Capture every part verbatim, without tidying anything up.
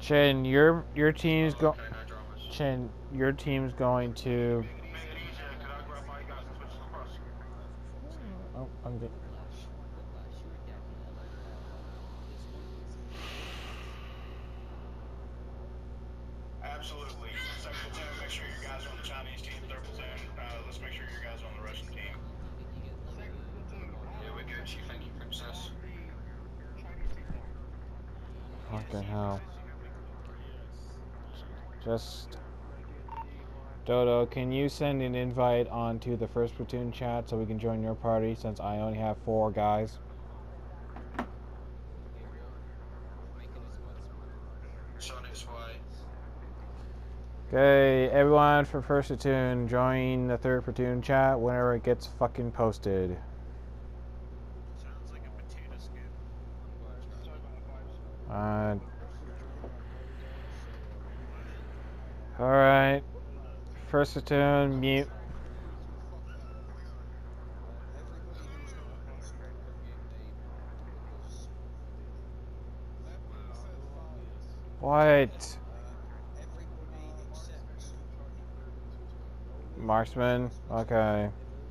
Chin, your your team's go. Chin, your team's going to. Oh, I'm good. Absolutely. Second platoon, make sure your guys are on the Chinese team. Third platoon, uh, let's make sure your guys are on the Russian team. Yeah, we're good, Chief. Thank you, Princess. Fucking hell. Just. Dodo, can you send an invite onto the first platoon chat so we can join your party since I only have four guys? It's on its way. Okay, everyone for first platoon, join the third platoon chat whenever it gets fucking posted. Sounds like a potato scoop. Uh, Alright. First platoon, mute. What? Marksman? Okay.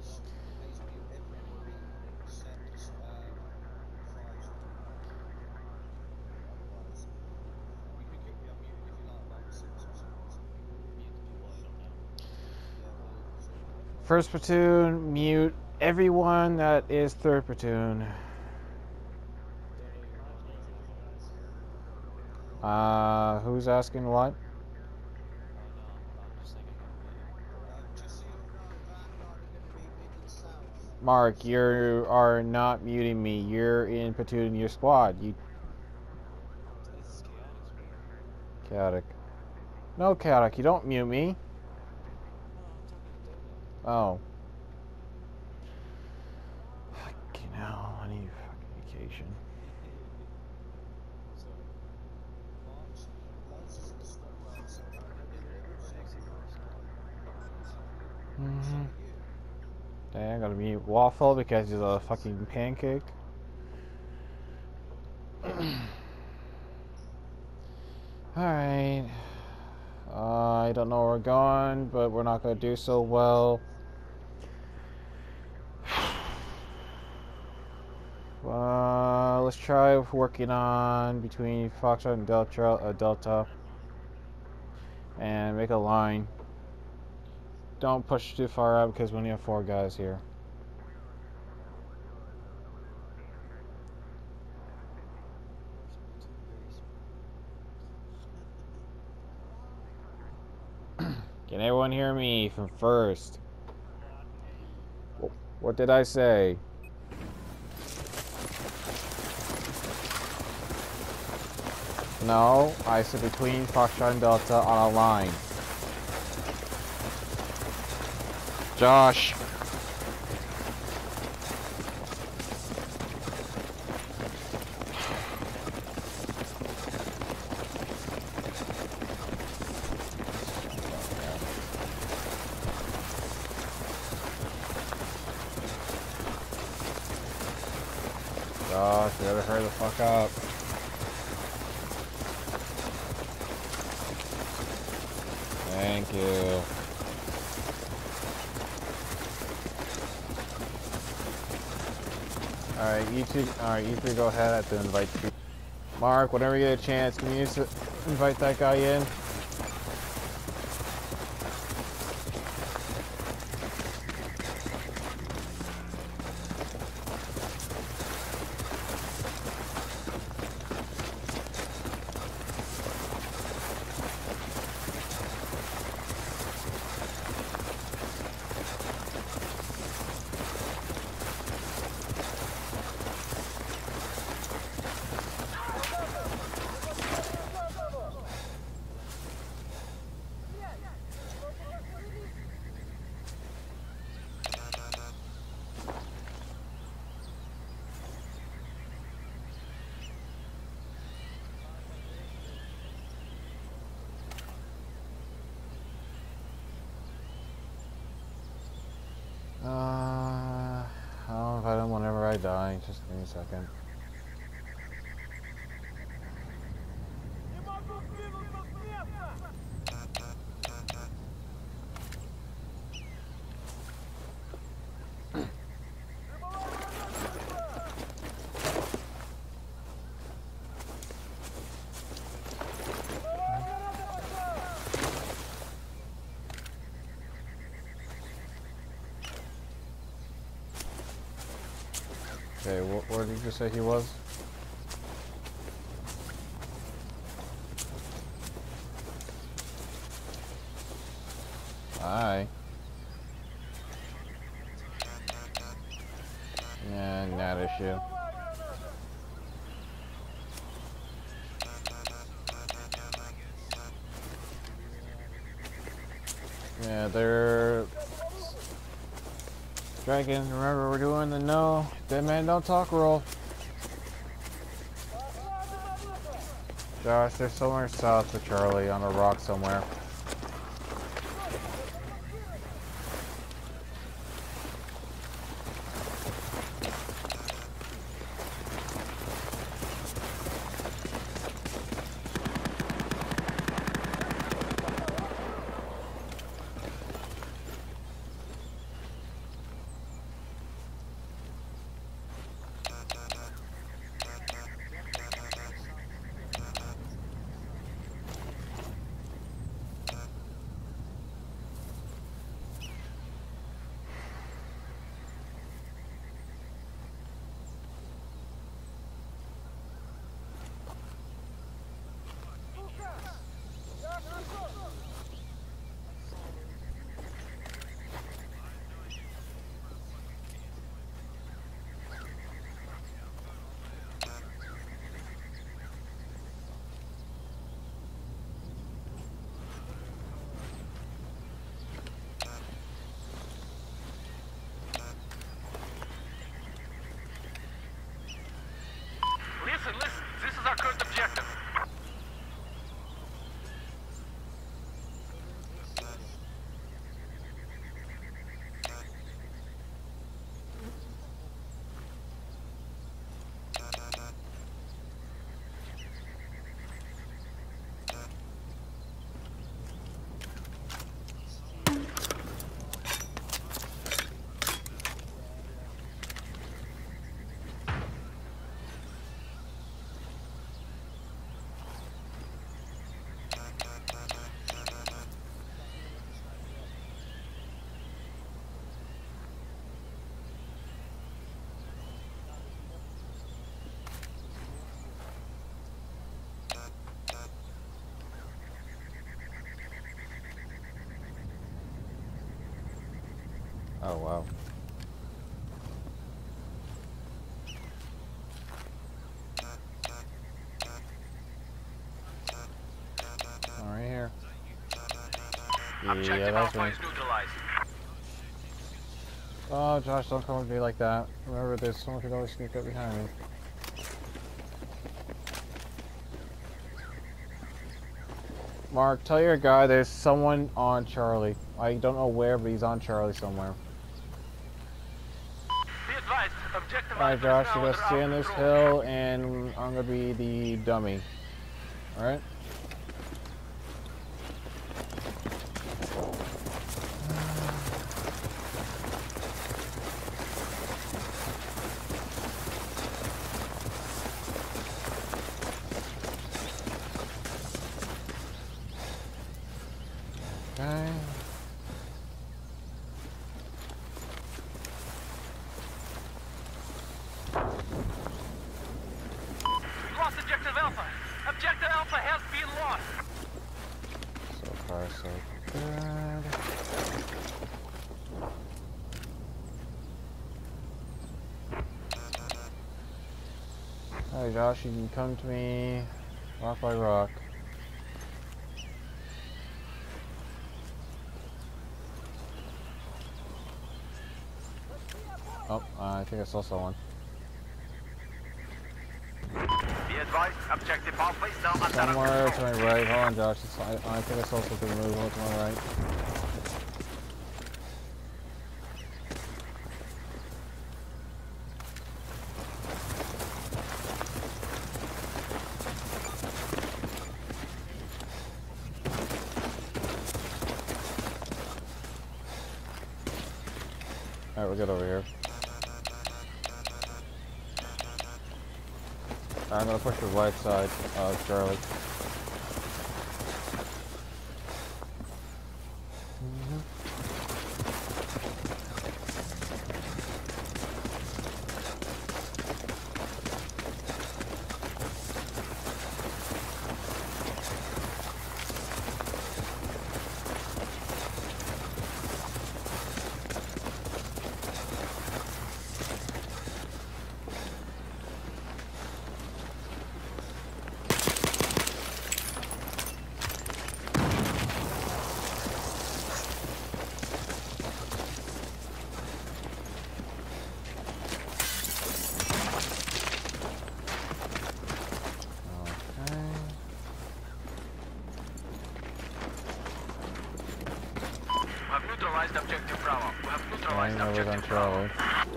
First platoon, mute everyone that is third platoon. Uh, who's asking what? Mark, you are not muting me. You're in platoon your squad. You chaotic. No, chaotic. You don't mute me. Oh. Fucking hell. I need fucking vacation. Mm-hmm. Dang, I gotta mute Waffle because he's a fucking pancake. Alright. Uh, I don't know where we're going, but we're not gonna do so well. Uh, let's try working on between Foxtrot and Delta, uh, Delta, and make a line. Don't push too far out because we only have four guys here. Can everyone hear me from first? What did I say? No, I said between Foxtrot and Delta on a line. Josh. Josh, you better hurry the fuck up. Thank you. Alright, you two, alright, you three go ahead. I have to invite you. Mark, whenever you get a chance, can you just invite that guy in? Uh, I'll invite him whenever I die. Just give me a second. Where did you say he was? Hi. Yeah, not issue. Yeah, they're... Dragon, remember we're doing the no, dead man don't talk roll. Josh, they're somewhere south of Charlie on a rock somewhere. Listen, listen, this is our current objective. Oh, wow. All right, here. Objective Yeah, that's Alpha me. is neutralized. Oh, Josh, don't come with me like that. Remember, there's someone who could always sneak up behind me. Mark, tell your guy there's someone on Charlie. I don't know where, but he's on Charlie somewhere. Be advised, objective Alright, Alpha Josh, is you're now gonna under stay our on this control. hill, and I'm gonna be the dummy. Alright? Okay. We lost objective Alpha. Objective Alpha has been lost. So far, so good. Alright, Josh, you can come to me rock by rock. Oh, uh, I think I saw someone. Be advised, objective Alpha is now under our Somewhere to control. my right. Hold on, Josh. It's, I, I think I saw something move over to my right. Alright, we're good over here. I'm gonna push the right side of Charlie. neutralized objective Bravo. We have neutralized Flying over on objective Bravo. Charlie.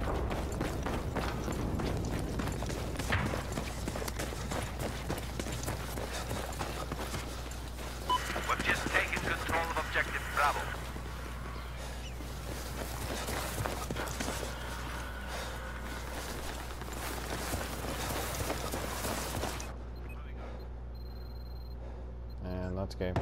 We've just taken control of objective Bravo. And let's go.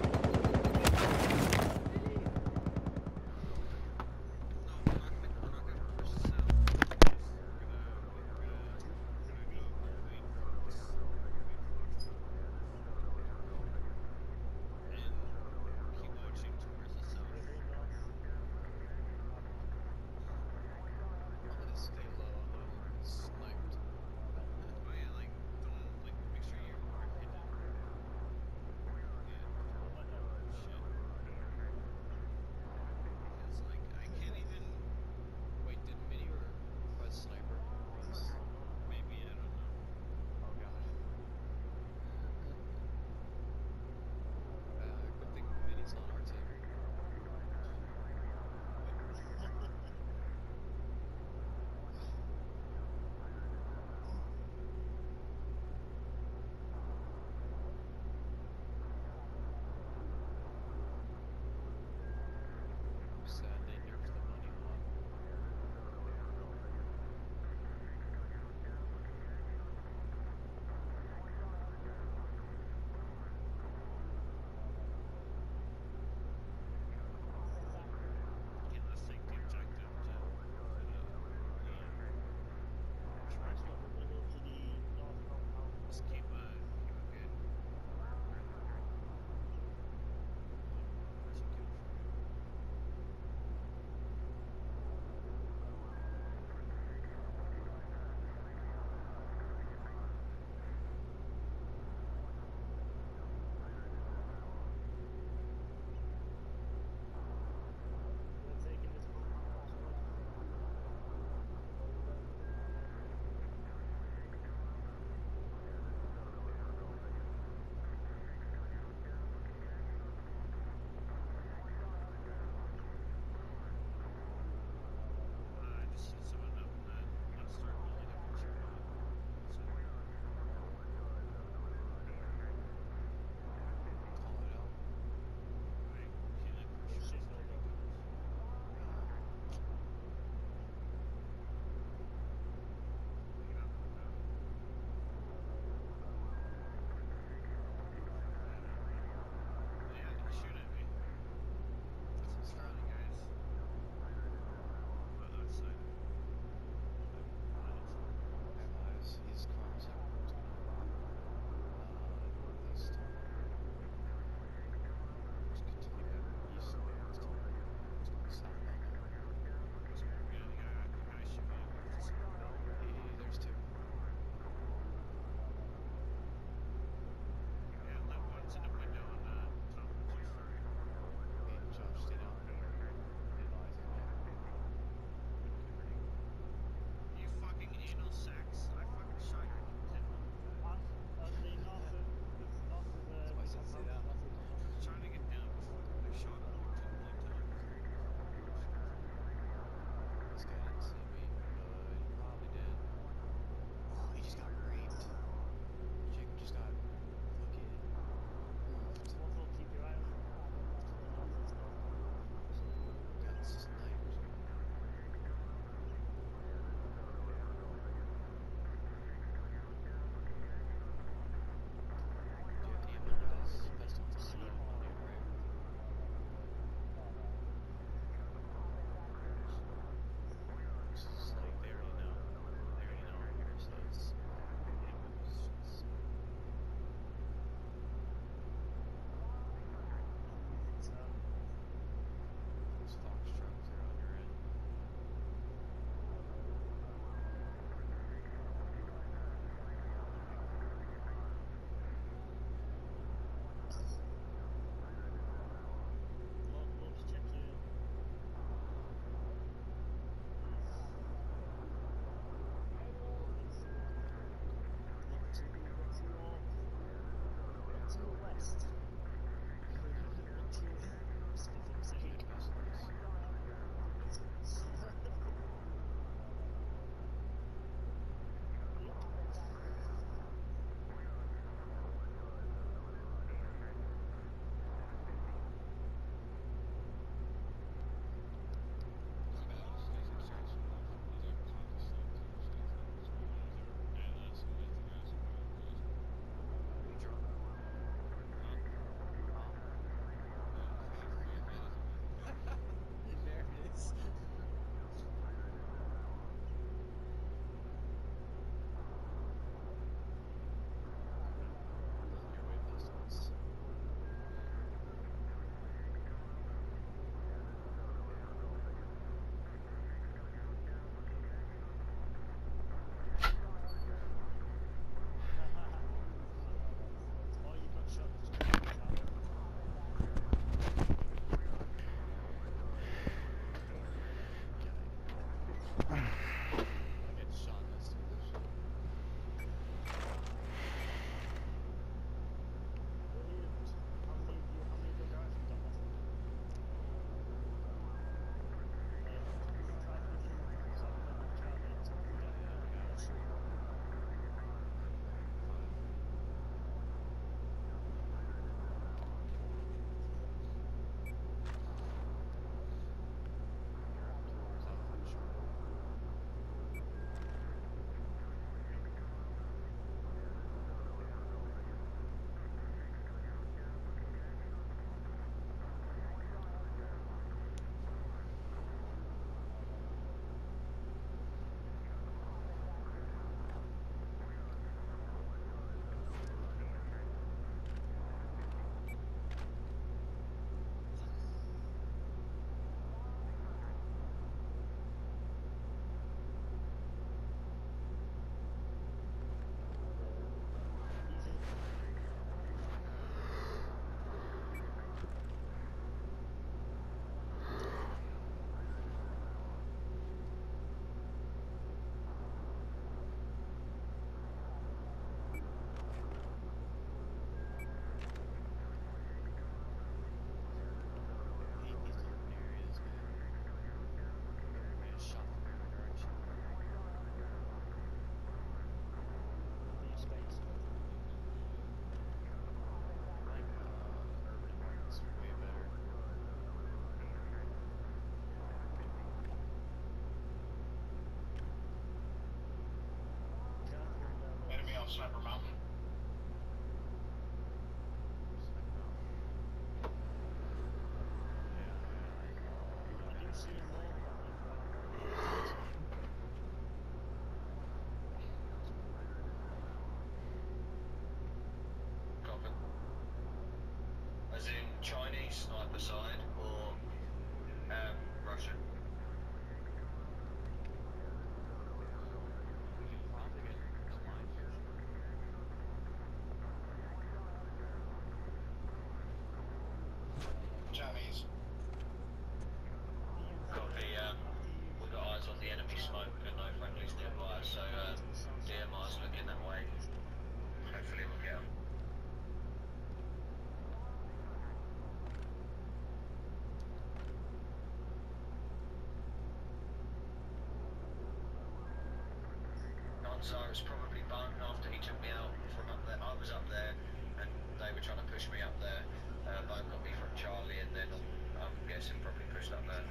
Odds are it's probably Bun after he took me out from up there. I was up there and they were trying to push me up there. Uh, Bun got me from Charlie and then I'm, I'm guessing probably pushed up there.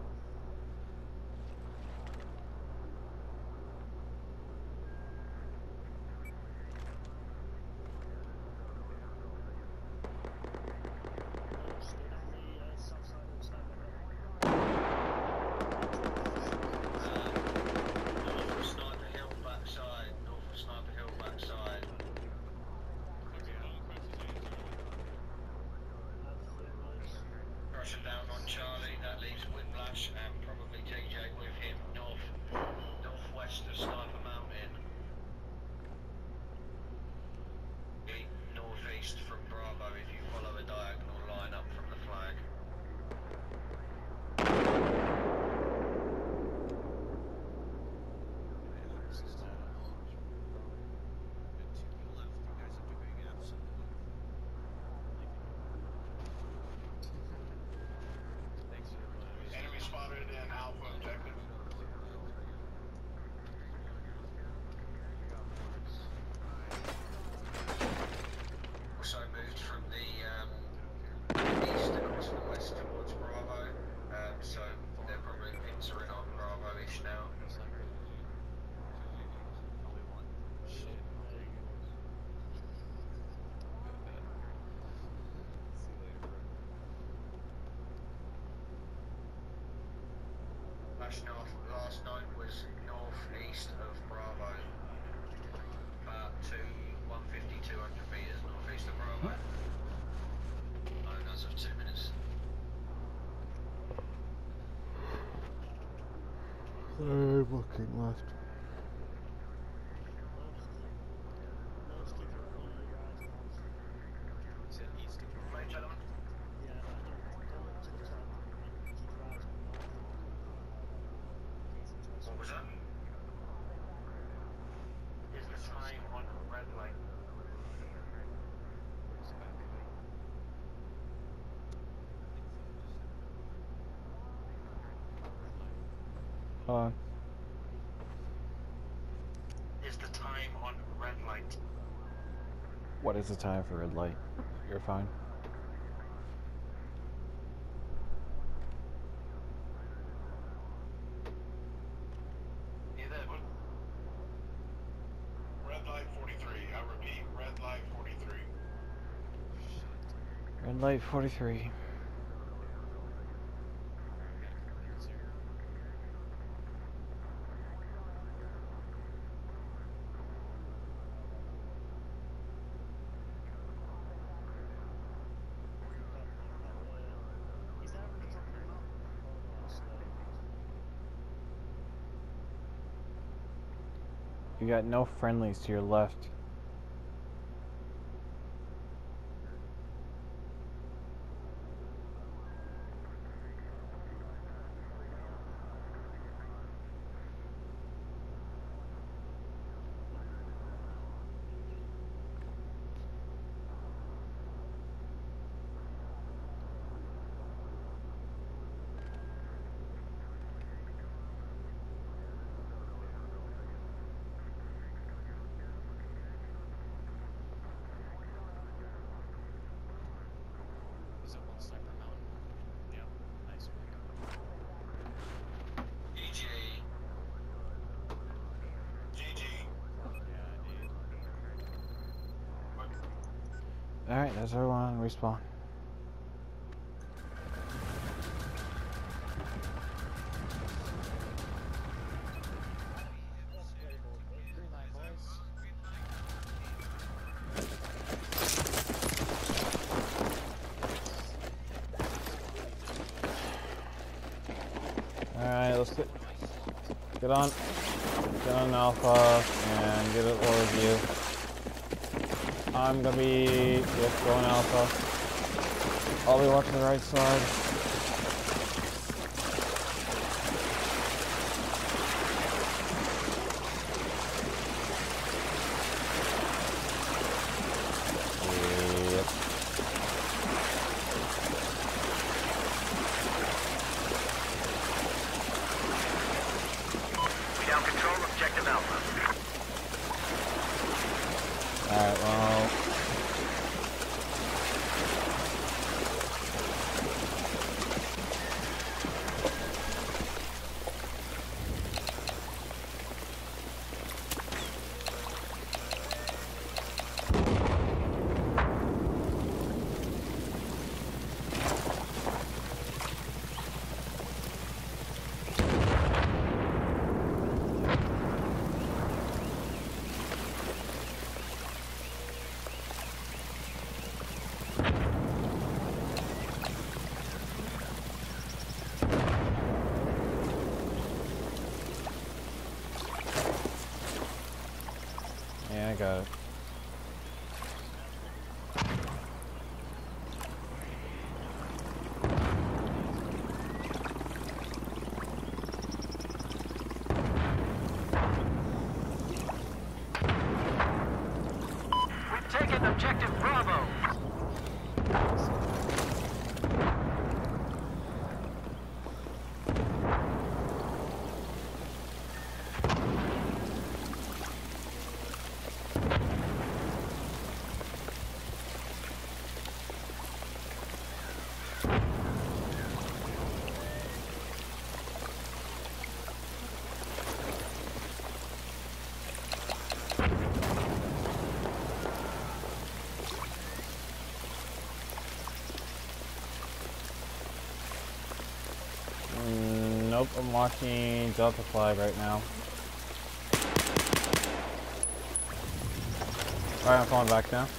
Down on Charlie, that leaves Whiplash and probably T J with him north, northwest of Sniper Mountain. Northeast from Bravo if you follow a diagonal line up from the flag. Enemy spotted in Alpha objective. Also moved from the um, east across the west towards Bravo, um, so they're probably pincering on Bravo-ish now. Last night, last night was northeast of Bravo, about two, one fifty, two hundred metres northeast of Bravo. Oh, as of two minutes. They're looking left. Main gentlemen. What was that? Is the time on red light? Hold on. Is the time on red light? What is the time for red light? You're fine. You there, bud? Red light forty-three. I repeat, red light forty-three. Red light forty-three. You got no friendlies to your left. E G. G G. Alright, that's everyone. Respawn. Alright, let's get, get on get on Alpha and get an overview. I'm gonna be just going Alpha. I'll be watching the right side. Yep. We now control objective Alpha. at it. We've taken objective Bravo. Mm, nope, I'm watching Delta Flag right now. Alright, I'm falling back now.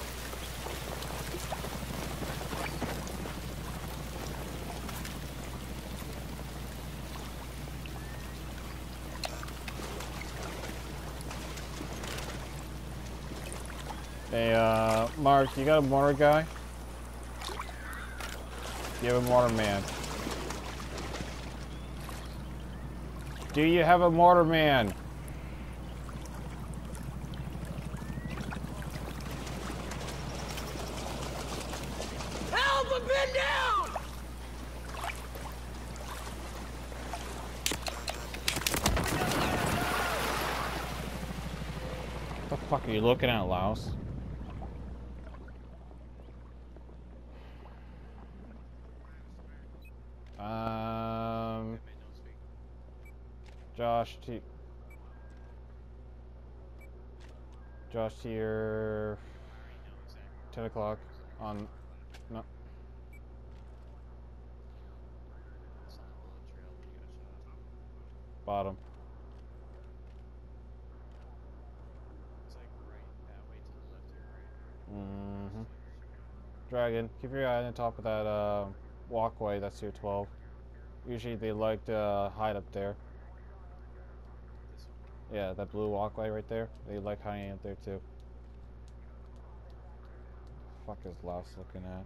Hey, uh, Mars, you got a mortar guy? You have a mortar man. Do you have a mortar man? Help! I've been down! What the fuck are you looking at, Laos? Um, Josh, T. Josh, to your ten o'clock on. No. Bottom. Mm-hmm. Dragon, keep your eye on the top of that uh, walkway. That's your twelve. Usually they like to uh, hide up there. Yeah, that blue walkway right there. They like hiding up there too. Fuck is Laos looking at?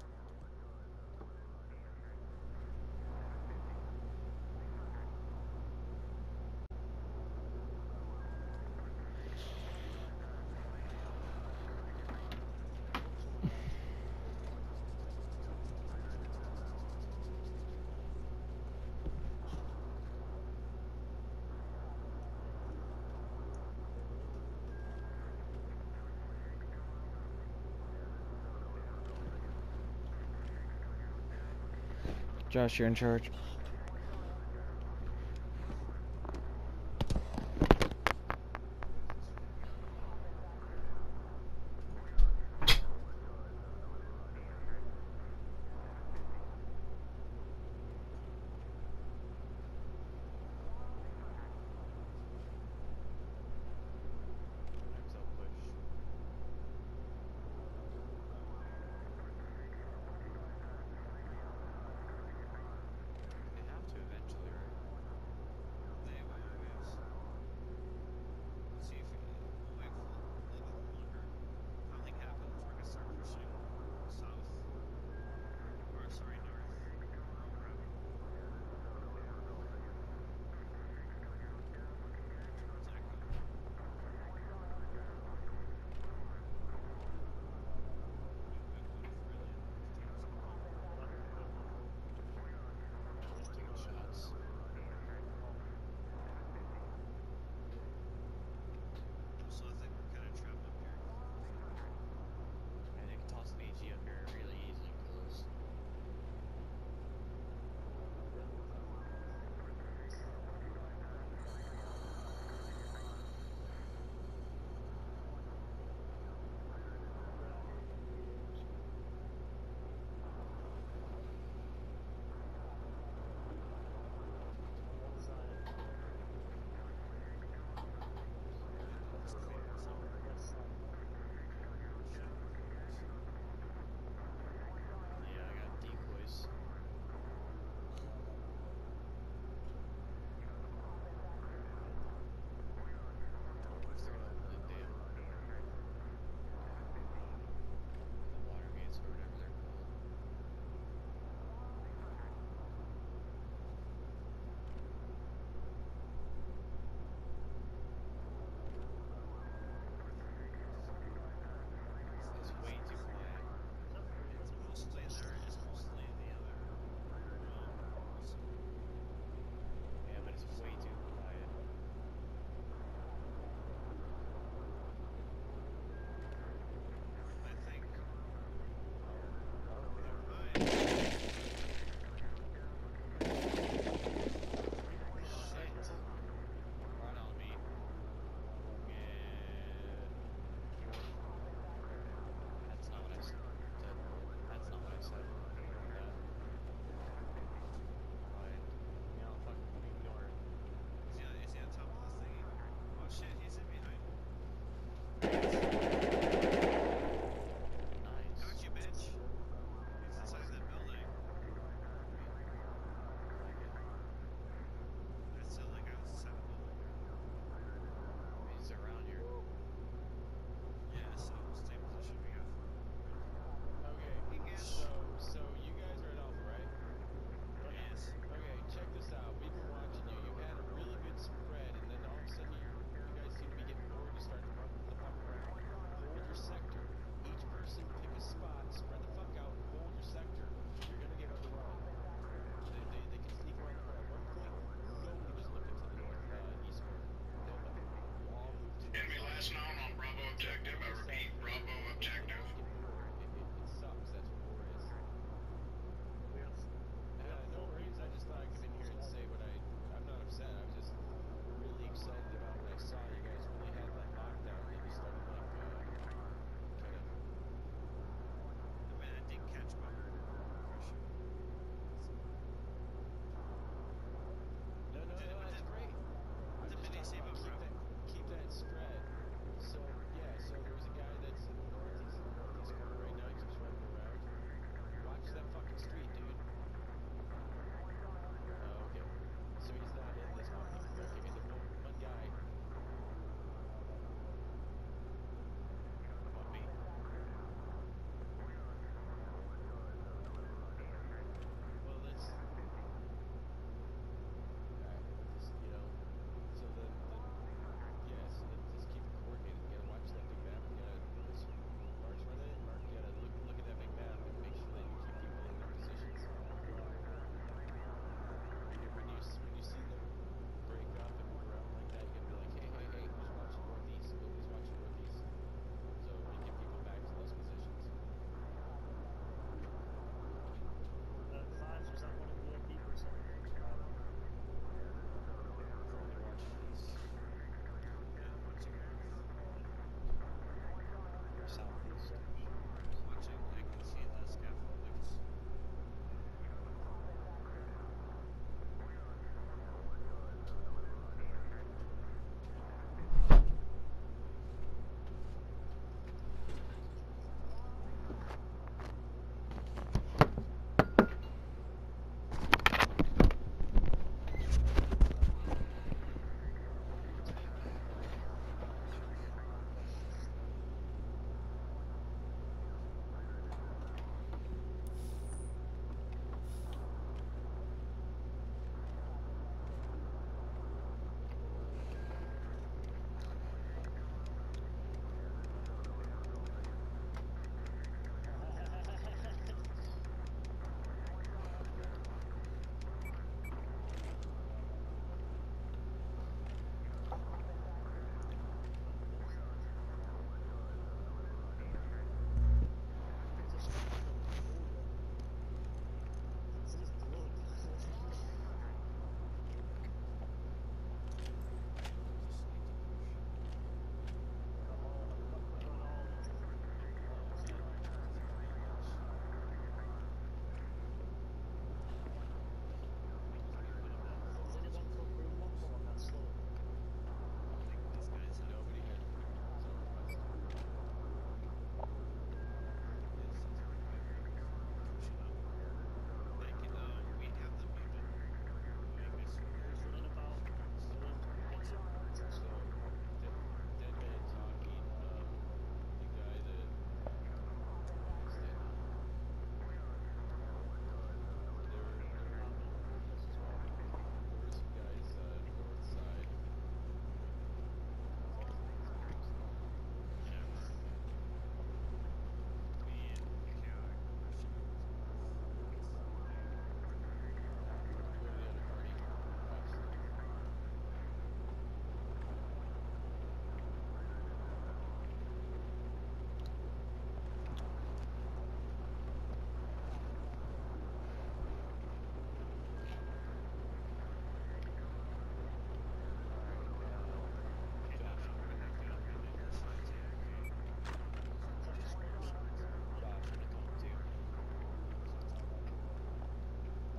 Josh, you're in charge.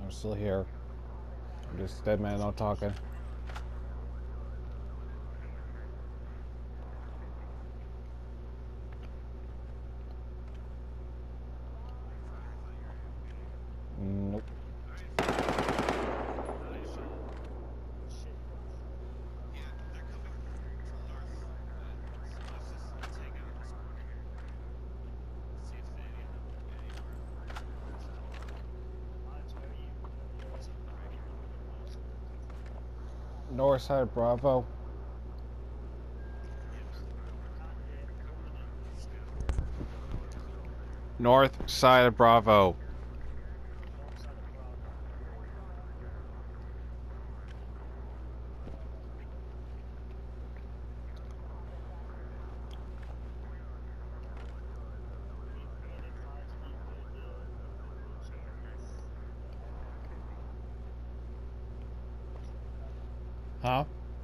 I'm still here. I'm just dead man, not talking. Nope. North side Bravo. North side of Bravo. Huh?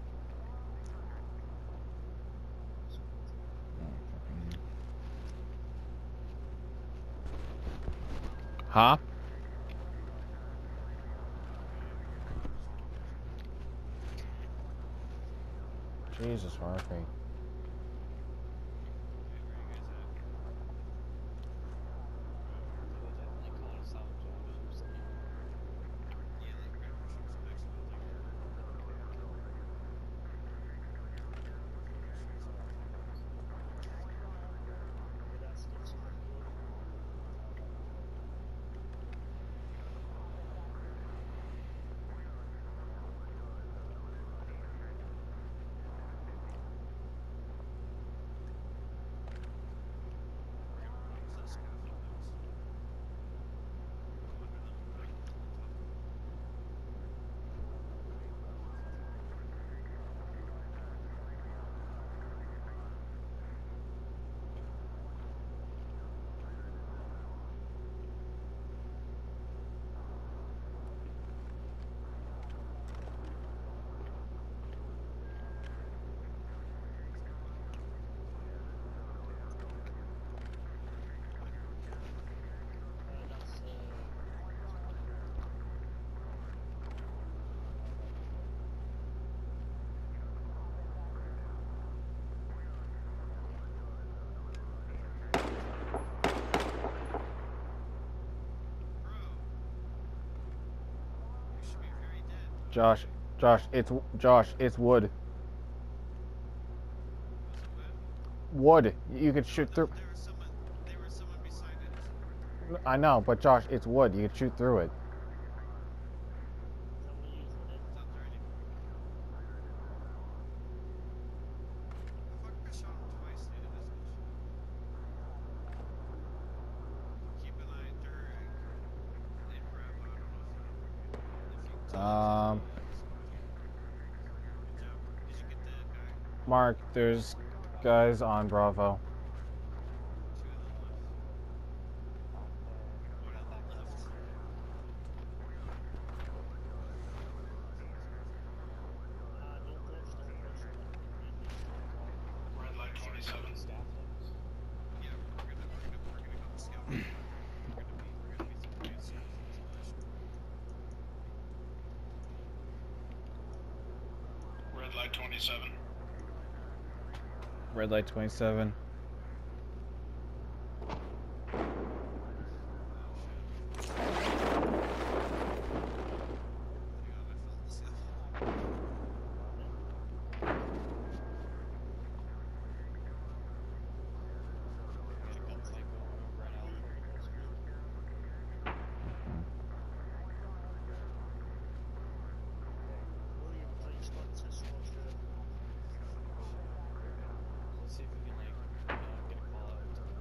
Huh? Jesus, Murphy. Josh, Josh, it's Josh, it's wood. Wood. You could shoot through. There was someone. There was someone beside it. I know, but Josh, it's wood. You could shoot through it. It's not there anymore. Fuck, I shot him twice, dude. That's bullshit. Keep an eye during in Bravo. I don't know if you, if you Um, Good job. Did you get that guy? Mark, there's guys on Bravo. Two of them left. One of them left. Red light twenty-seven. Yeah, we're gonna, we're gonna, we're gonna go scout. We're gonna be, we're gonna be some good scouts. Red light twenty-seven. Red light twenty-seven. See if we can like uh, get a call out to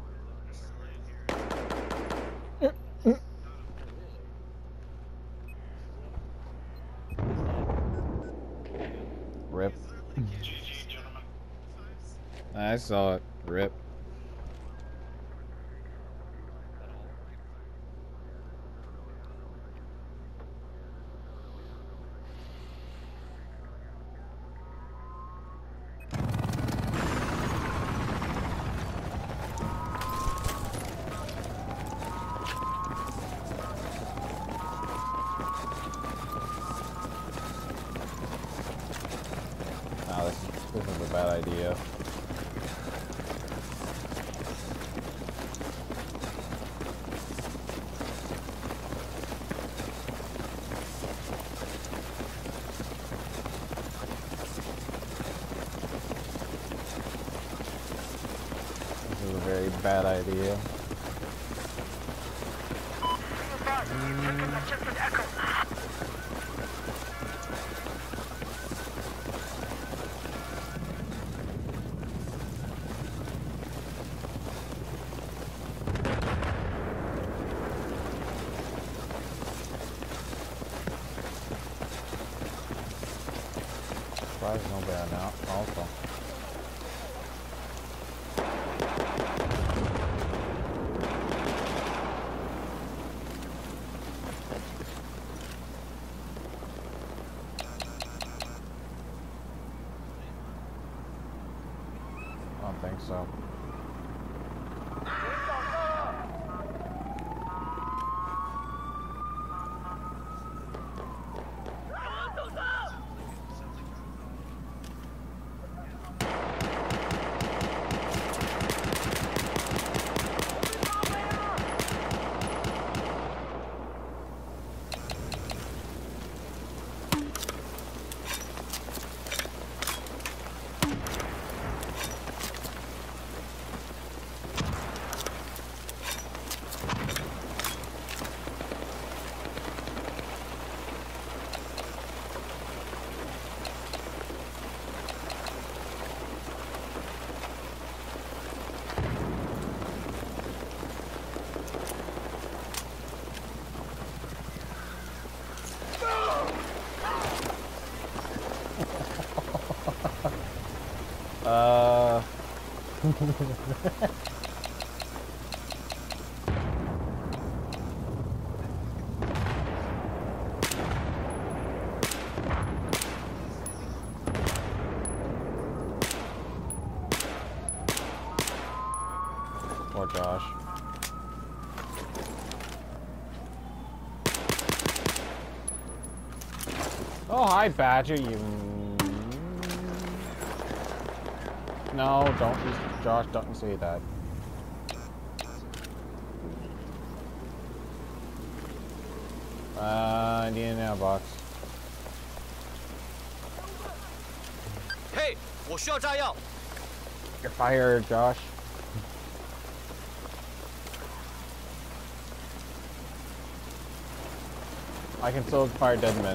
Rip. G G, gentlemen. I saw it. Rip. idea. This is a very bad idea. Surprised nobody on out also. I don't think so. Uh. Poor Josh. Oh, hi, Badger, you... No, don't, Josh, don't say that. Uh, I need an mailbox. Hey, 我需要炸药。 You're fired, Josh. I can still fire dead men.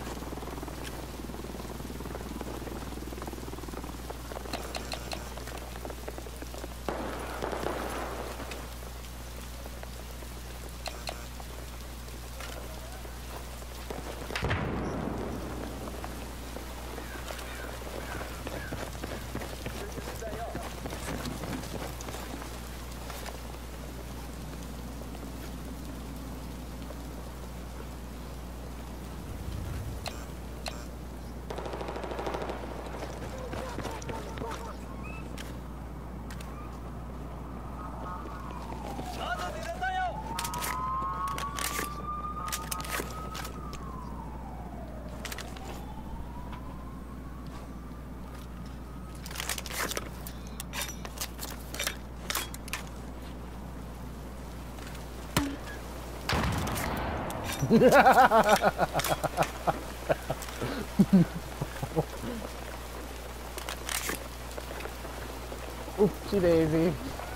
Oopsie daisy.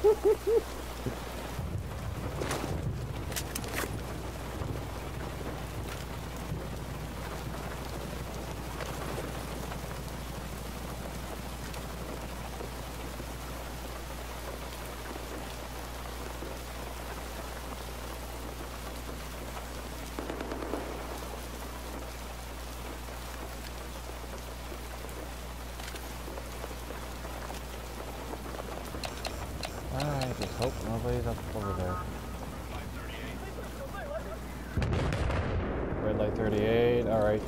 I just hope nobody's up over there. Red light thirty-eight, alright.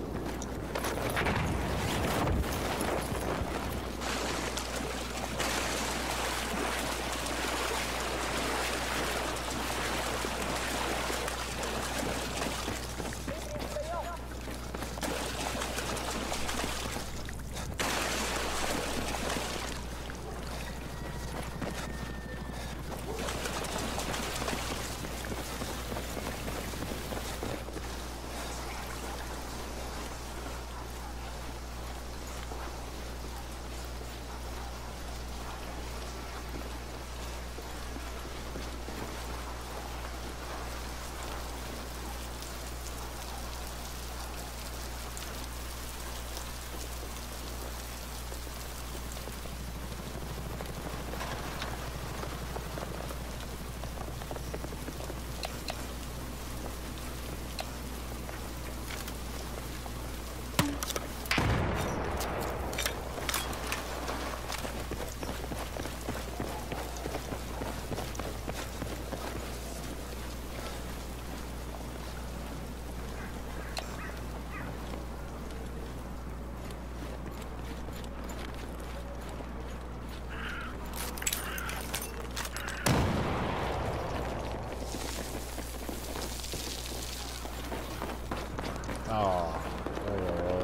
Oh, really, really.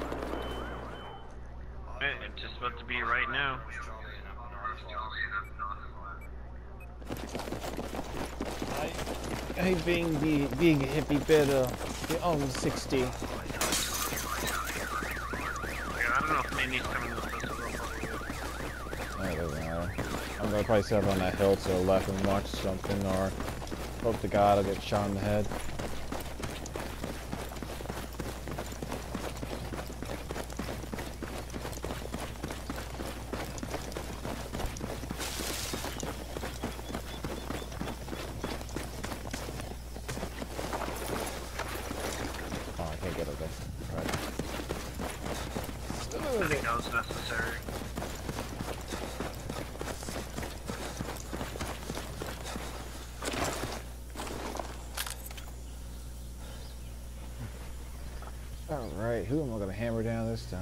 Hey, it's just about to be right now. I hate being the big hippie better. The own sixty. Like, I don't know if Mandy's coming with us real quick. That doesn't matter. I'm gonna probably sit up on that hill to the left and watch something, or hope to God I'll get shot in the head. Oh, I can't get up there. Right. I think that was necessary. Alright, who am I gonna hammer down this time?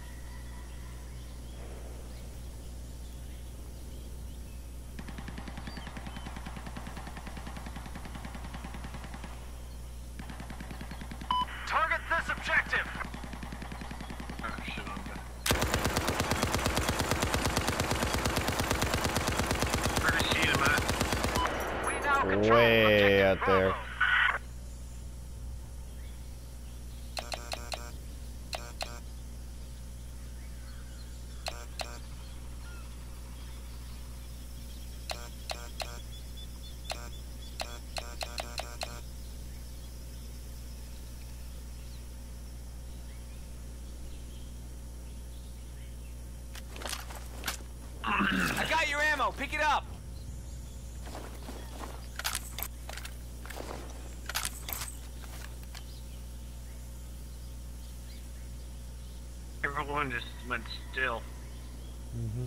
Target this objective. Oh shit, I'm dead. Where did she him at? We now control Way objective out there. Bravo. I got your ammo. Pick it up. Everyone just went still. Mm-hmm.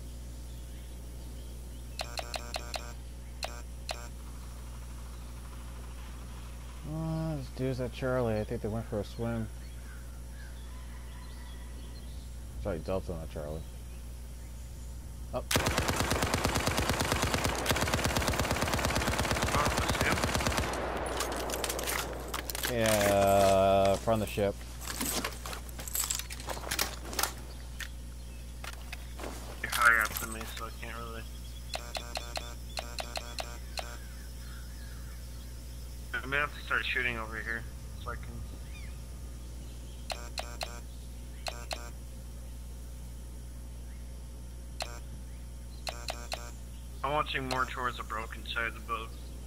Oh, those dudes at Charlie, I think they went for a swim. Sorry, Delta, not Charlie. Up. Oh, that's him? Yeah, from the ship. You're higher up than me, so I can't really. I'm gonna have to start shooting over here, so I can. I'm watching more towards the broken side of the boat.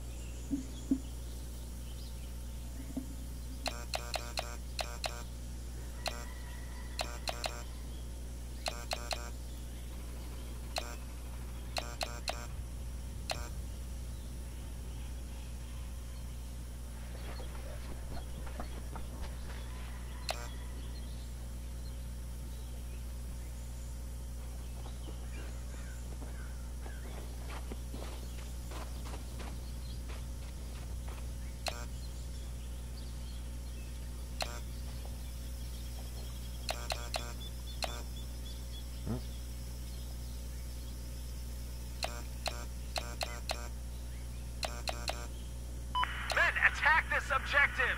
Men, attack this objective.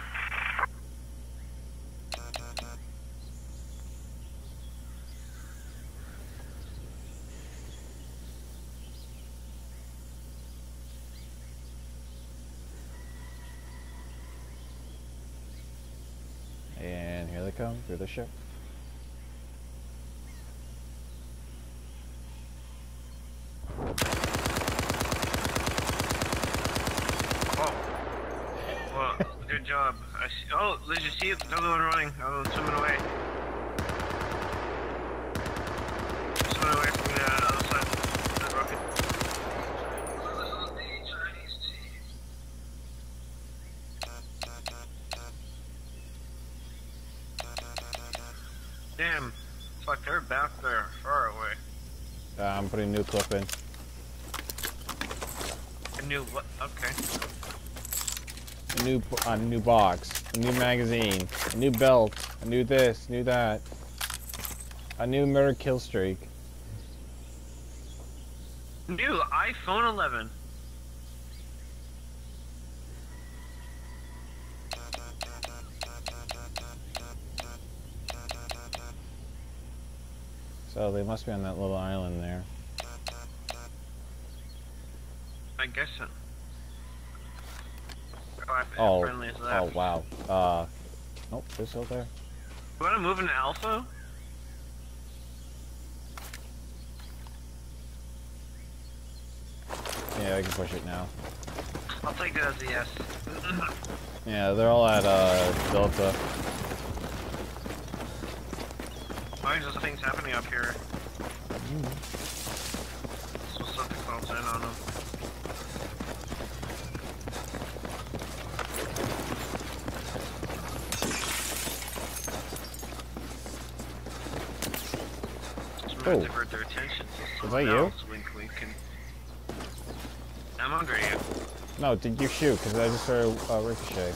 And here they come through the ship. Oh. Well, good job. I see. Oh, did you see it? Another one running. Another one swimming away. Swimming away from the uh, other side of the rocket. Damn. Fuck, they're back there, far away. Uh, I'm putting a new clip in. A new what? Okay. A new, a new box, a new magazine, a new belt, a new this, new that, a new murder kill streak. New iPhone eleven. So they must be on that little island there. I guess so. Oh, Oh, friendly as that. oh wow. Uh, nope, they're still there. You wanna move into Alpha? Yeah, I can push it now. I'll take that as a yes. Yeah, they're all at uh, Delta. Why is those things happening up here? So something close in on them. Just might Oh. divert their attention. to Was that something you? else. Wink, wink. And... I'm hungry. No, did you shoot? Because I just heard uh, ricochet.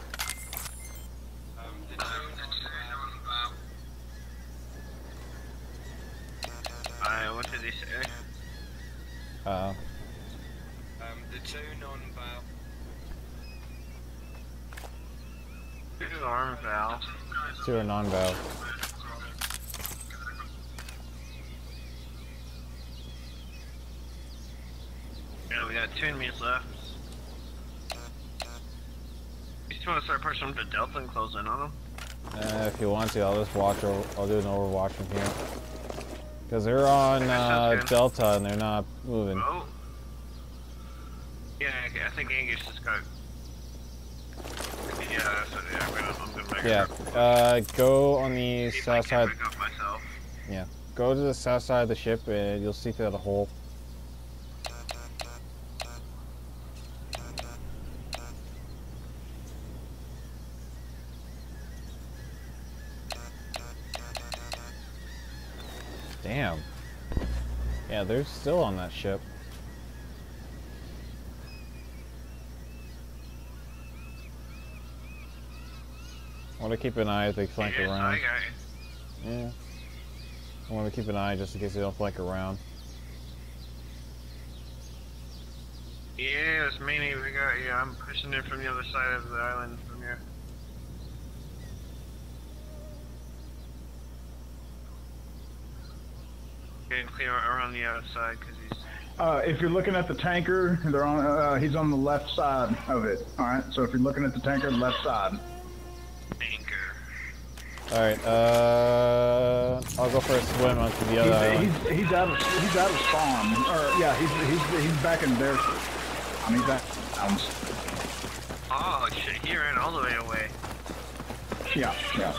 Uh, what did he say? Uh, Um, the two non-val. Two arm valve. two are non-bow. Yeah, we got two enemies left. You just want to start pushing them to Delta and close in on them? Uh, if you want to, I'll just watch. Over, I'll do an overwatch from here. Because they're on uh, good. Delta and they're not moving. Oh. Yeah, okay, I think Angus just got. Yeah, that's what, yeah, I'm gonna, I'm gonna make Yeah. it. Uh, go on the See if I south can side. pick up myself. Yeah. Go to the south side of the ship and you'll see through the hole. Damn. Yeah, they're still on that ship. I want to keep an eye if they flank Yes, around. I got you. Yeah. I want to keep an eye just in case they don't flank around. Yeah, it's mainly we got. Yeah, I'm pushing in from the other side of the island from here. Getting clear around the outside because he's. Uh, if you're looking at the tanker, they're on. Uh, he's on the left side of it. All right. So if you're looking at the tanker, left side. Anchor. Alright, uh... I'll go for a swim onto the other island. He's, he's, he's out of he's out of spawn. Or yeah, he's he's he's back in their. I mean, that sounds. Oh shit! He ran all the way away. Yeah, yeah.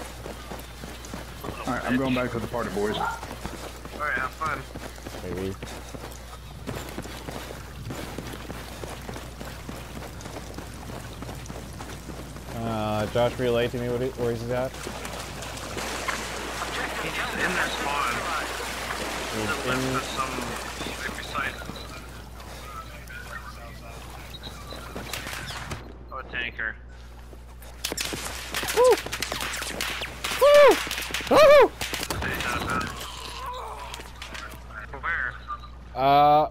All right, I'm going back to the party, boys. All right, have fun. Maybe. Uh, Josh, relay to me what he, where he's at. He's just in their spawn. He's The left in- of some right beside us. Oh, a tanker. Woo! Woo! Woo! Where? Uh,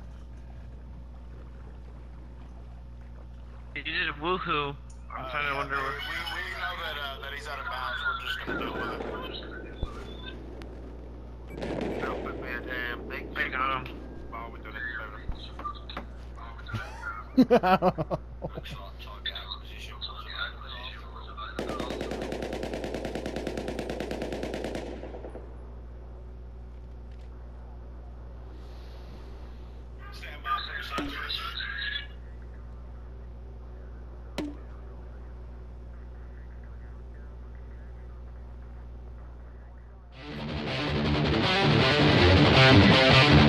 You did a woohoo. I'm trying to wonder We, where. we know that, uh, that he's out of bounds. We're just gonna deal with it. Nope, but man, damn, they, they got him. While we're doing it, better. Stand by for your side. uh...